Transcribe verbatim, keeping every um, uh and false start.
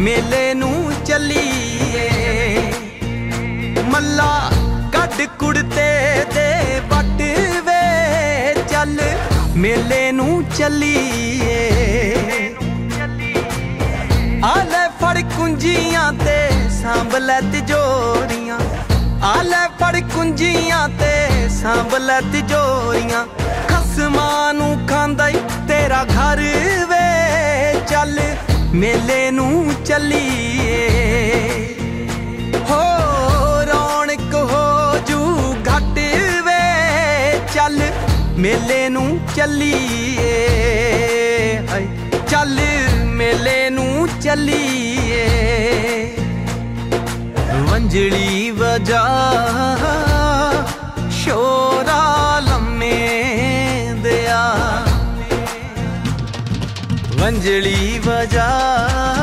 मेले नू चलीए। मल्ला कड कुड़ते दे बट वे चल मेले नू चलीए। आले फड़ कुंजियां ते सांभ लै तिजोरियां, आले फड़ कुंजियां ते सांभ लै तिजोरियां। खसमां नू खांदा ई तेरा घर वे चल मेले नू चलीए। हो रौनक हो जू घट वे चल मेले नू चलीए। हाय चल मेले नू चलीए। वंजली वजा शोरा लम्मे दिया, वंजली वजा